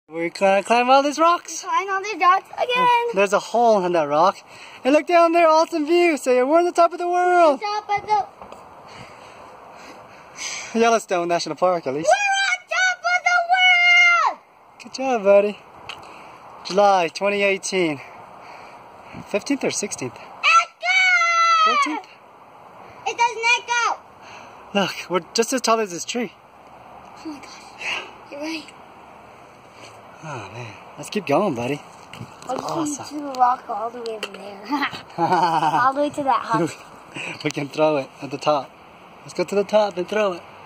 We're gonna climb all these rocks. Climb all these rocks again. There's a hole in that rock. And look down there, awesome view. Say, we're on the top of the world. Top of the... Yellowstone National Park, at least. We're on top of the world! Good job, buddy. July 2018. 15th or 16th? Echo! 14th? It doesn't echo. Look, we're just as tall as this tree. Oh my god. You're right. Oh man, let's keep going, buddy. Let's awesome. to the rock all the way over there. All the way to that house. We can throw it at the top. Let's go to the top and throw it.